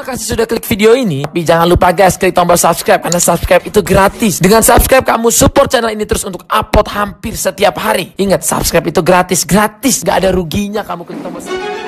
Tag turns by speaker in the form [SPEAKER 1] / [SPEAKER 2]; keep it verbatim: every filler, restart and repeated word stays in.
[SPEAKER 1] kasih sudah klik video ini. Tapi jangan lupa guys, klik tombol subscribe karena subscribe itu gratis. Dengan subscribe kamu support channel ini terus untuk upload hampir setiap hari. Ingat, subscribe itu gratis, gratis, gak ada ruginya kamu klik tombol subscribe.